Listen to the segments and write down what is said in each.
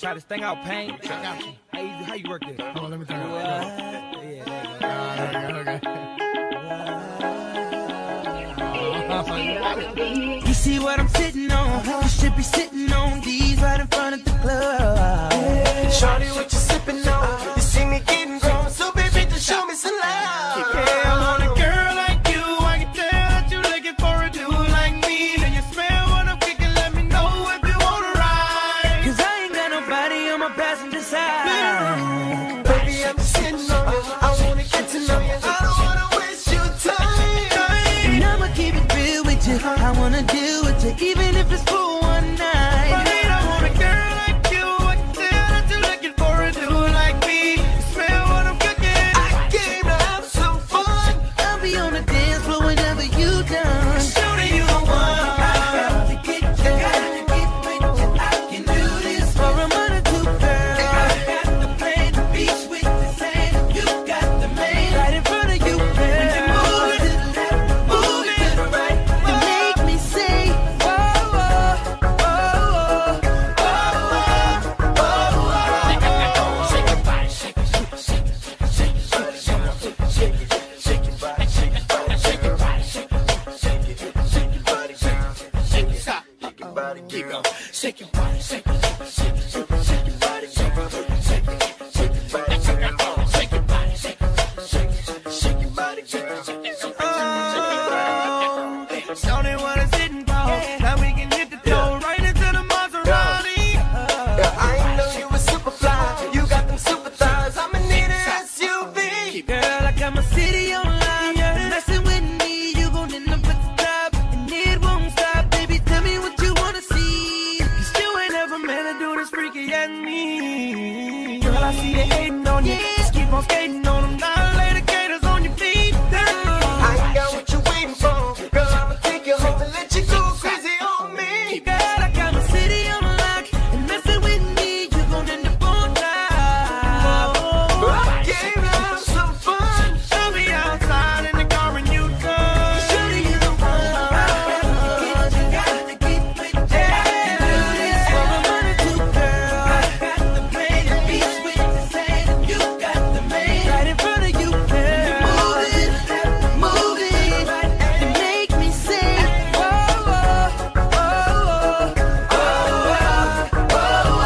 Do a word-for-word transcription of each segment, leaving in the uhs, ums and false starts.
Try this thing out, Pain. How you, how you work this? Hold on, let me turn it on. Yeah, there you go. You see what I'm sitting on? You should be sitting on these right in front of the club. Shawty, what you sipping on? You see me getting grown, so baby, just show me some love. Yeah, I want a girl like you. I can tell that you're looking for a dude like me. Do you smell what I'm kicking? Let me know if you wanna ride. Cause I ain't got nobody on my passenger side. Baby, I'm just sitting on you. I wanna get to know you. I don't wanna waste your time. And I'ma keep it real with you. I wanna deal with you, even if it's for one night. But I want a girl like you. I can tell that you're looking for a dude like me. You smell what I'm cooking. I came to have some fun. I'll be on the dance floor whenever you done. Shawty, you the one. I got to get you, got to get with you. I can do this for a month or two, girl. I got the plan, the beach with the sand. You got the man right in front of you, girl. When you move it to the left, move it to the right, you make me say, oh, oh, oh, oh, oh, oh, oh. Shake your body, shake it, shake it, shake it, shake it, shake it, shake it, shake your body, shake your body, shake your body, shake it, shake it, shake your body, shake it, shake it, shake your body, keep going, shake your body, shake it, shake it, shake it, shake your body, shake it, shake it, shake your body, shake your body, shake your body, shake it, shake it, shake your body, shake it, shake it, shake your body. Shawty, what is it involved? Now we can hit the toe right into the Maserati. Yeah, I ain't know you was super fly. You got them super thighs. I'ma need an S U V. Girl, I got my city on lock. Messing with me, you gon' end up at the top, and it won't stop. Baby, tell me what you wanna see. 'Cause you ain't never meant to do this freaky at me. Girl, I see you hating on you. Just keep on skating on them. Now lay the gators on your feet. I ain't got what you waiting for. Girl, I'ma take you home and let you go crazy on me. Girl, I got my city on lock, and messing with me, you gon' end up on top. I came to have some fun. I'll be outside in the car and you come. Shawty, you the one. You got to get with you. I can do this for a month or two, girl. I got the plan, the beach with the sand. You got the man right in front of you, girl. Move it, move it, you make me say, oh, oh, oh, oh, oh, oh,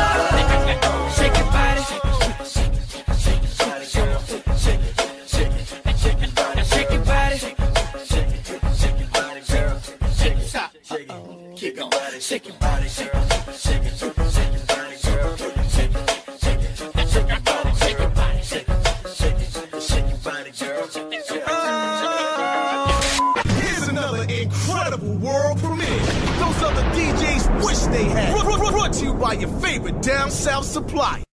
oh. Shake your body, shake it, shake it, shake it, shake it, shake it, shake it, shake it, shake your body, shake your body, shake it, shake it, shake your body, girl, shake it, shake it, keep going, shake your body, shake it, shake it, shake your body, girl, shake it, shake it, shake your body, shake your body, shake it, shake it, shake your body, girl. Here's another incredible world premiere. Those other D Js wish they had. Brought to you by your favorite down south supplier.